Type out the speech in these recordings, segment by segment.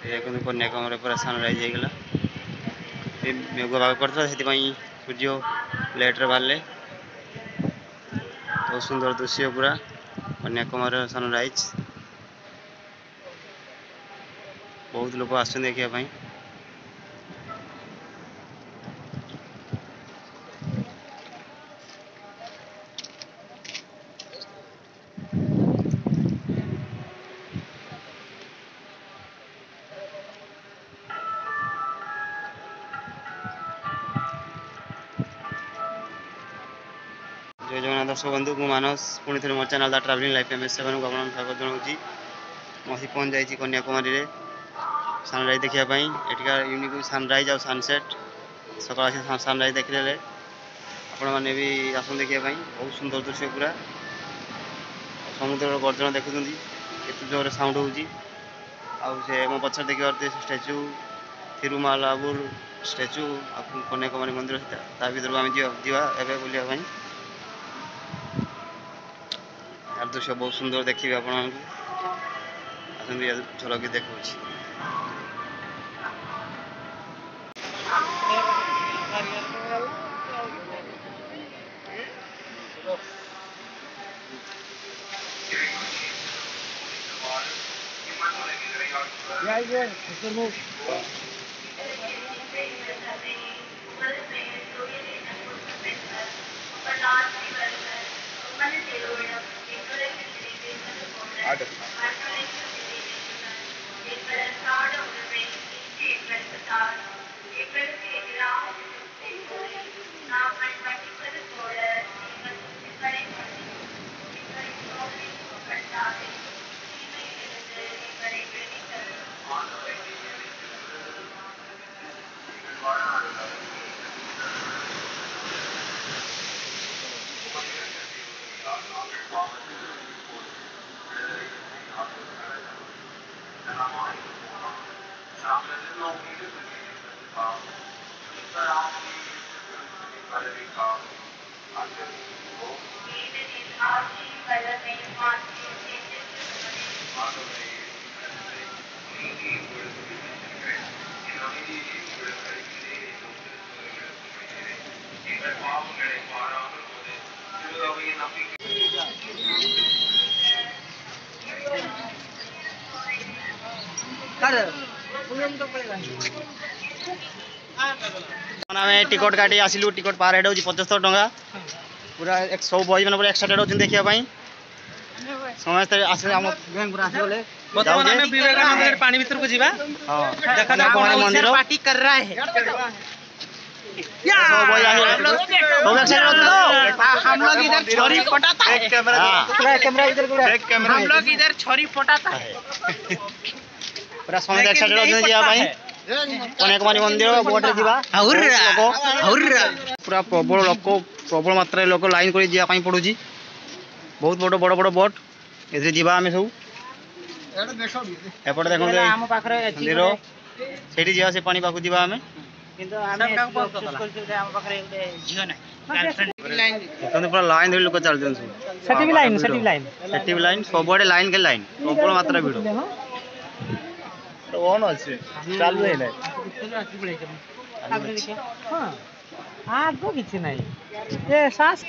देखो कन्याकुमारी पूरा सनराइज होगा मेघ भाग करता से सूर्य लेट्रे बाहर बहुत सुंदर दृश्य पूरा कन्याकुमारी सनराइज बहुत लोग आसुन देखा जय जगन्नाथ दर्शक बंधु को मानस पुणी थे मोर channel the travelling life MS7 को आप स्वागत जनाऊँगी मसी पहुँच जाइए कन्याकुमारी रे सनराइज देखापी एटिकार यूनिक सनराइज और सनसेट सकाल सनराइज देखने आपण मैंने भी आसन देखापी बहुत सुंदर दृश्य पूरा समुद्र गर्जन देखुं केत जोर साउंड होचे मो पछर देखिए स्टाच्यू थिरुमालाबुर स्टाच्यू कन्याकुमारी मंदिर ता भर को आम जावा बुलायापी यार दृश्य बहुत सुंदर देखिए आपण झलक देखा टिकट काटी आसिलु टिकट पार हेड हो 75 टंका पूरा 100 बॉय मैंने पूरा एक्साइटेड होचन देखापी समस्त आसे हम पूरा आसीगले वर्तमान हमें विवेकानंद पानी भीतर को जीवा हां देखा कन्याकुमारी मंदिर पार्टी कर रहा है हम लोग इधर छोरी फटाता है कैमरा इधर हम लोग इधर छोरी फटाता है पूरा समस्त एक्साइटेड होचन जिया भाई कन्याकुमारी मंदिर बोटे जीवा पूरा प्रबल मात्रा लोक लाइन कर जावाई पड़ुची बहुत बड़ बड़ बड़ बोट ए जीवा आम सब एपटे देखो मंदिर से जीवा से पानी पाक जीवा आम पूरा लाइन धरी लोक चलते सब लाइन के लाइन प्रबल मात्रा भिड़ ऑन अच्छे चालू है ना हां आगो किछि नहीं ए सास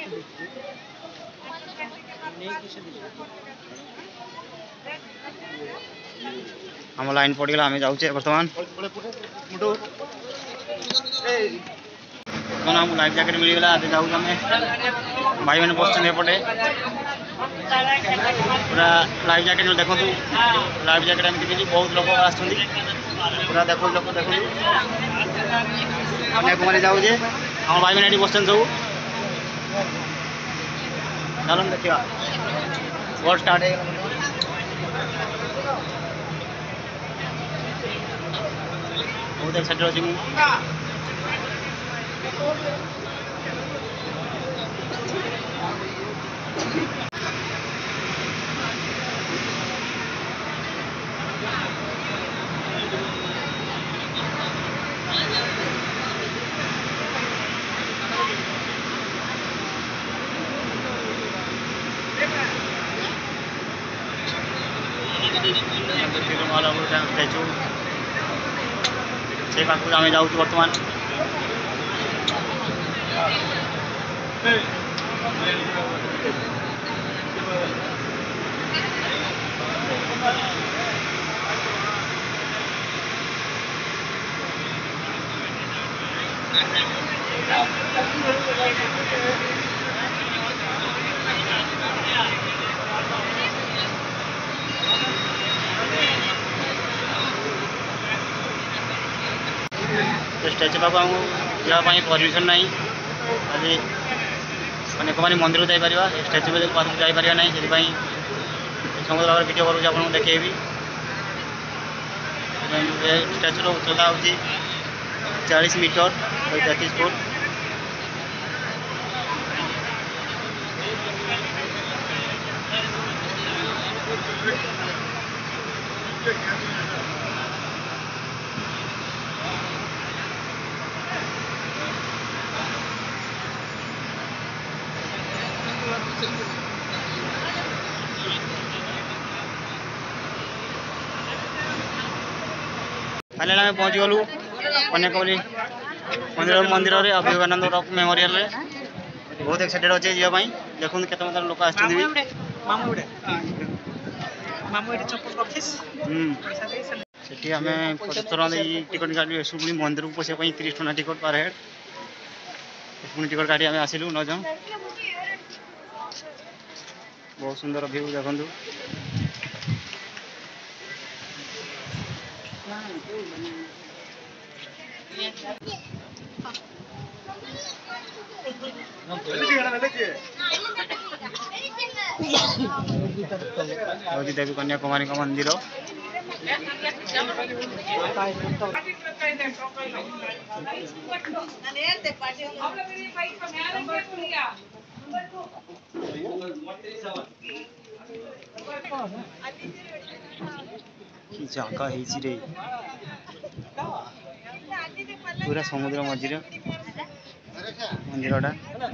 हम लाइन पड़ गला हमें जाउचे वर्तमान कौन हम लाइफ जैकेट मिल गला आते जाऊ हमें भाई मैंने बस एपटे पूरा लाइफ जैकेट देखो लाइफ जैकेट एमती बहुत लोग पूरा देखो लोग देखो कन्याकुमारी जाऊे हम भाई मैंने बस सब चलो देखा बोट स्टार्ट है बहुत एक्साइटेड अच्छी स्टैचू से पाखु आम जाऊँ बर्तमान स्टैचू पाक जावाई परमिशन ना आज कन्याकुमारी मंदिर जापर स्टैचू पाक जापर ना से समुद्र भाव भिड करूँ आपको देखेबी स्टैचूर उच्चता हूँ 40 मीटर 33 फुट फाइनाल आम पहुँची गलु कन्याकुमारी मंदिर में विवेकानंद रॉक मेमोरियल रे बहुत एक्साइटेड अच्छे जावाई देखो केत मतलब लोक आसी आम 75 टका टिकट काटी पुणी मंदिर को पशा 30 टका टिकट पर हेड पुणी टिकट काटी आम आसलु 9 जन बहुत सुंदर व्यू देखु देवी कन्याकुमारी का मंदिर कि जगह है पूरा समुद्र मझिरे मंदिरटा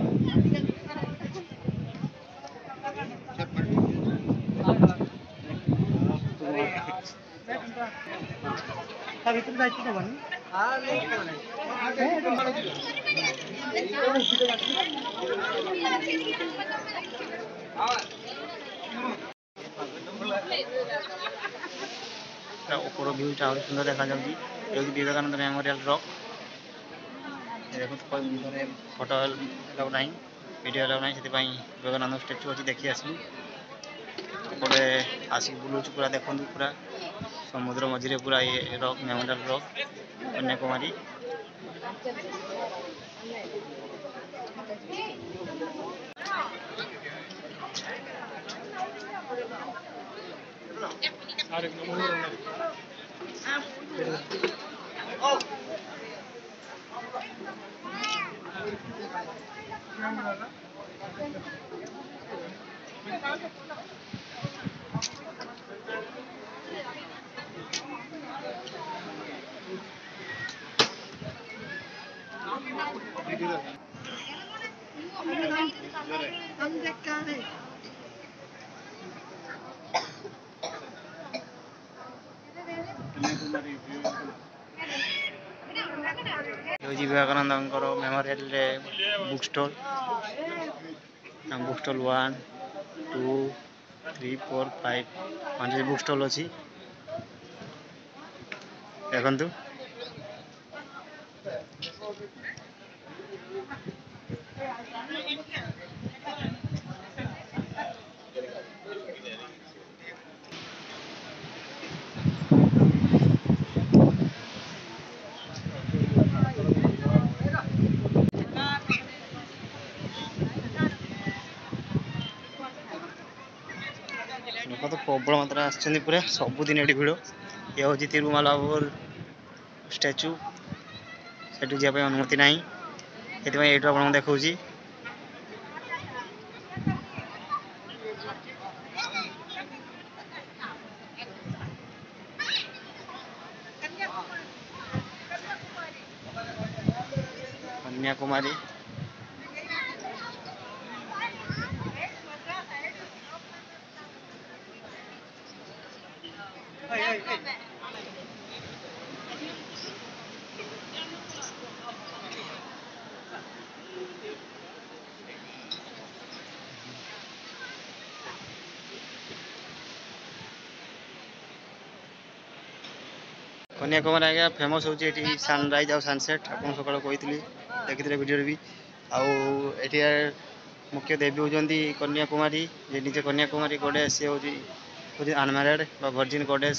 ऊपर भ्यूटा और सुंदर देखा विवेकानंद मेमोरियल रॉक देखो फोटो अलाउ ना वीडियो अलाउ ना से विवेकानंद स्टैचू अच्छी देखी आसलु एपटे आसिक बुलूँ पूरा देखु पूरा समुद्र मझिरे पूरा ये rock memorial rock Kanyakumari Vivekananda memorial book stall 1 2 3 4 5 5 book stall अच्छी देखु लोक तो प्रबल मात्रा आसुच्च पूरा सबुदिन ये भिड़ ये हूँ तिरुमालापुर स्टैचू से जावाई अनुमति ना ये आपको देखा कन्याकुमारी कन्याकुमारी आज्ञा फेमस होची एठी सनराइज और सनसेट आपन सकाळ कहितली देखिथिले वीडियो रे भी आउ एठी मुख्य देवी होजंती कन्याकुमारी जे निजे कन्याकुमारी गोडेस से होजी अनमैरिड बा वर्जिन गोडेस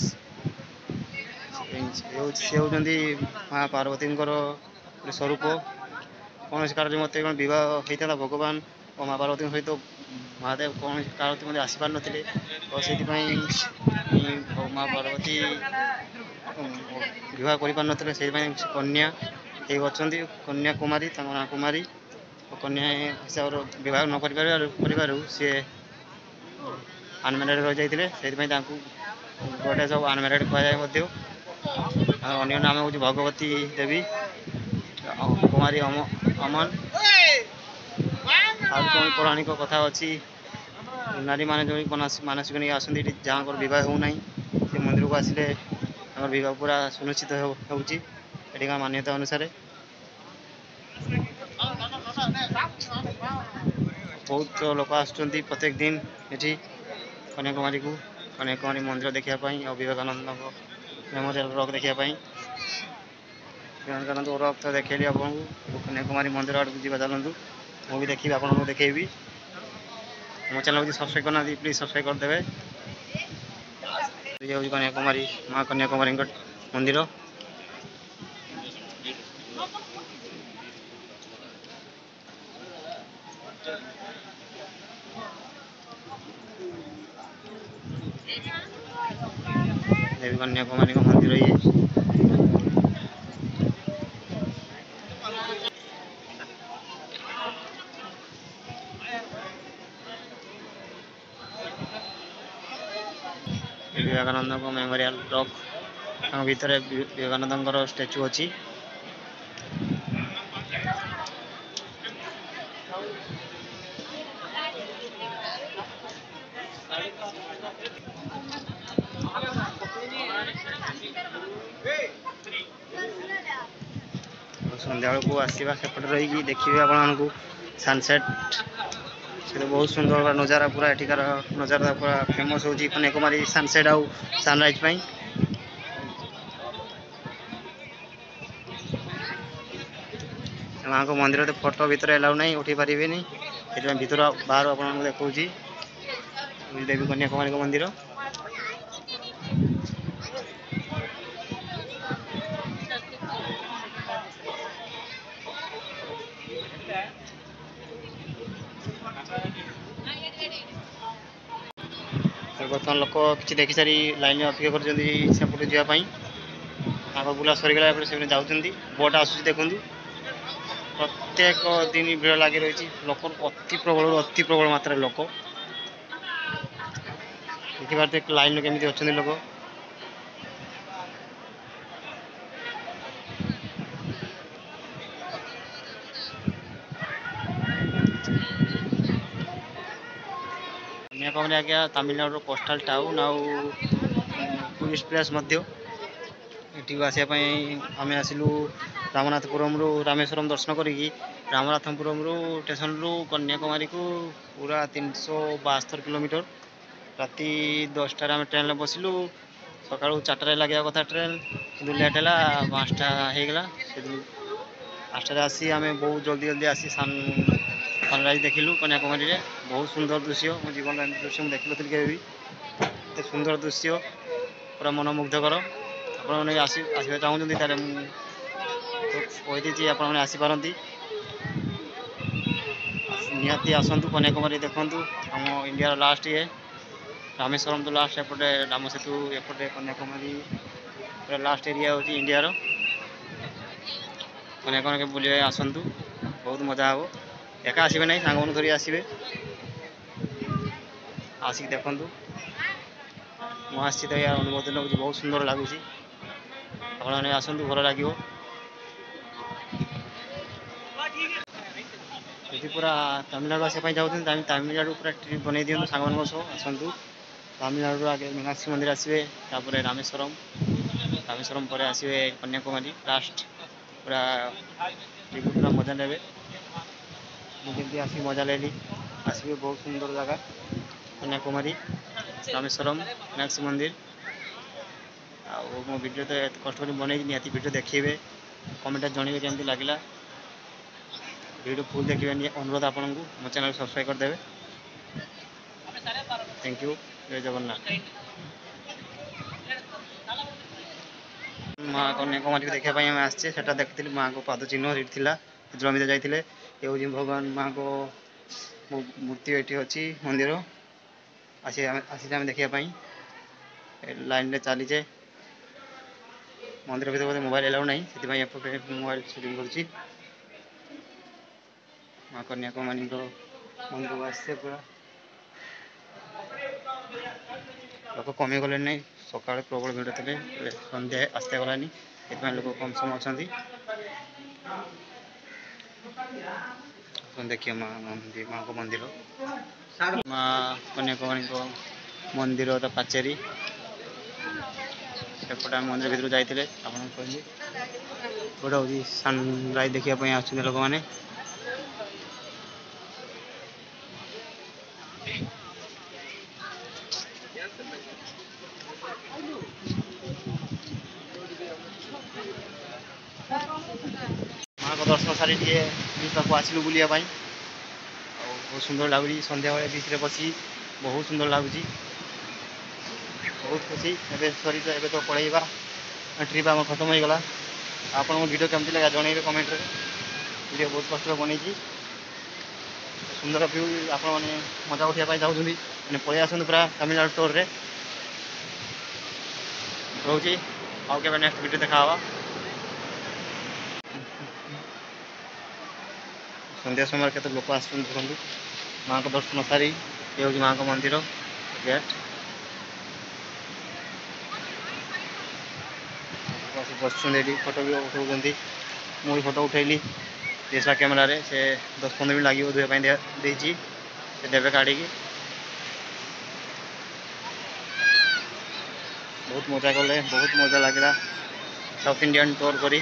से होजंती मां पार्वती स्वरूप कौन कारण मत बहुत होता भगवान और माँ पार्वती सहित महादेव कौन कारण मत आसी पार नथिले तो से माँ पार्वती विवाह कर पार नथिले से कन्या ये अच्छा कन्याकुमारी ना कुमारी और कन्या हिसाब विवाह न कर सी अनमैरिड रही जाते से गोटे सब अनमैरिड कहुए अन्य नाम हूँ भगवती देवी कुमारी अमन आज कौन पौराणिक कथा अच्छी नारी मैंने जो मानसिक नहीं आसती जहाँ बह होना से मंदिर को आसिले बह पूरा सुनिश्चित होगा मान्यता अनुसार बहुत लोक आसुँच प्रत्येक दिन ये कन्याकुमारी को कन्याकुमारी मंदिर देखापी और विवेकानंद मेमोरियल रॉक देखापी विवेकानंद रॉक तो देखली आपको कन्याकुमारी मंदिर आड़ को चलतु मुझे देखी आपको देखेबी मो चैनल को सब्सक्राइब करना प्लीज सब्सक्राइब करदे ये कन्याकुमारी माँ कन्याकुमारी मंदिर देवी कन्याकुमारी का मंदिर ये विवेकानंद को मेमोरियल रॉक भीतर विवेकानंद स्टैच्यू अच्छी संध्या को आसवा सेपटे रही देखिए आपको सनसेट से बहुत सुंदर नजारा पूरा एठिकार नजारा पूरा फेमस होची कन्याकुमारी सनसेट आउ सनराइज पाई माँ को मंदिर तो फोटो भीतर एलाउ नहीं उठी पारे नहीं भीतर बाहर आपको देखा देवी कन्याकुमारी का मंदिर बर्तमान लोक कि देखी सारी लाइन अपेक्षा करपटे जावाई आग बुला सरीगला से जाऊँगी बोट आसूँ देखूँ प्रत्येक दिन भीड़ लगी रही लोक अति प्रबल मात्रा लोक देखिए लाइन केमी अच्छा लोक कन्याकुमारी आज्ञा तमिलनाडु कोस्टाल टाउन आउ टूरिस्ट प्लेस ये आसपाई आम आसलु रामनाथपुरम रामेश्वरम दर्शन करी रामनाथपुरम स्टेशन रु कन्याकुमारी को पूरा 372 किलोमीटर राति 10टार आम ट्रेन बसिलु सका 4टार लगे कथा ट्रेन कि लेट है 5टा होगला 5टार आसी आम बहुत जल्दी जल्दी आसी सनराइज देखिलु कन्याकुमारी रे बहुत सुंदर दृश्य मो जीवन दृश्य मुझे देखी के एत सुंदर दृश्य पूरा मनमुग्धकर आपने आसवा चाहूँगी कहीदी आपने आसीपारती निहाती आसतु कन्याकुमारी देखु आम इंडिया लास्ट ये रामेश्वरम तो लास्ट एपटे राम सेतु एपटे कन्याकुमारी पूरा लास्ट एरिया हूँ इंडिया कन्याकुमारी बुले आसतु बहुत मजा हे एका आसबे ना सांग धरी आसबे आसिक देखु मुझे तो यार अनुभूति लगुच बहुत सुंदर लगुच आपने आसतु भल लगे यदि पूरा तमिलनाडु आसपाई जाऊँ तमिलनाडु पूरा ट्रिप बनई दिखाँ सांग सह आसतु तमिलनाडु आगे मीनाक्षी मंदिर आसवे तापर रामेश्वरम पर आसवे कन्याकुमारी लास्ट पूरा ट्रिप पूरा मजा ने मुझे आसिक मजा लेली आसवे बहुत सुंदर जगह कन्याकुमारी रामेश्वरम मीनाक्षी मंदिर ଆଉ ମୋ ଭିଡ଼ିଓ ତ ଏତେ କଷ୍ଟ କରି ବନେଇଛି, ନିହାତି ଭିଡ଼ିଓ ଦେଖିବେ, କମେଣ୍ଟରେ ଜଣାଇବେ କେମିତି ଲାଗିଲା। ଭିଡ଼ିଓ ଫୁଲ୍ ଦେଖିବେ ଅନୁରୋଧ ଆପଣଙ୍କୁ, ମୋ ଚ୍ୟାନେଲ୍ ସବସ୍କ୍ରାଇବ୍ କରିଦେବେ। Thank you. जय जगन्नाथ। माँ कन्याकुमारी देखापी आम आसचे से देखी माँ को पाद चिन्ह ये जमीते जाते ये हूँ भगवान माँ को मूर्ति ये अच्छी मंदिर आसी आम देखापी लाइन रे चलीचे मंदिर भर मोबाइल एलाउ ना से मोबाइल सुटिंग कर माँ कन्याकुमारी मंदिर को आसचे पूरा लोक कमी गले नहीं सका प्रबल भिड़ थे सन्ध्या आसते गलानी ये लोक कम समय अच्छा देखिए माँ को मंदिर माँ कन्याकुमारी मंदिर पाचेरी सेपटे मंदिर भर जाते आप कहली गोटे हूँ सनराइज देखापी आस लोक मैंने माँ को दर्शन सारी बीच पाक आसलु बुलाया बहुत सुंदर लगुच सन्ध्या बेले बीच में बसी बहुत सुंदर लगुच बहुत खुशी एवं सरी एवं तो पढ़ेगा ट्रिप आम खत्म हो गला आप वीडियो केमती लगा जनइबे कमेंट रे वीडियो बहुत कष्ट बनी सुंदर व्यू आप मजा उठाई चाहते हैं पलि आसतु पूरा तमिलनाडु टूर रे रोचे आउ के नेक्स्ट वीडियो देखा संध्या समय के लोक आस माँ को दर्शन सारी ये हूँ माँ को मंदिर गेट बस फोटो भी उठाऊँ मुझे फोटो उठेली डीएसएलआर कैमेरा रे से 10-15 मिनट लगे धोई से देवे काढ़ी बहुत मजा कले बहुत मजा लगे साउथ इंडियन टूर करी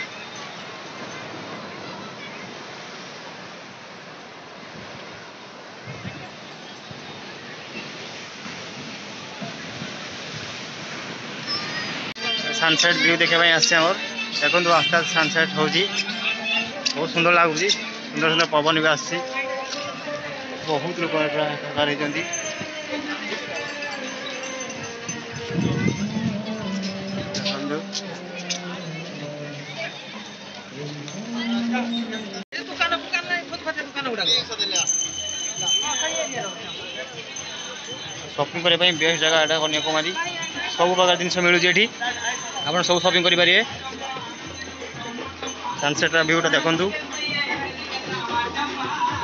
सनसेट व्यू देखा आसचे देखो आस्ते आस्ते सनसेट हो बहुत सुंदर लगुच सुंदर सुंदर पवन भी आस बहुत लोग शॉपिंग करने बेस्ट जगह एटा कन्याकुमारी सब प्रकार जिन मिलूँ ये आप सब शॉपिंग करेंगे सनसेट व्यूटा देखूँ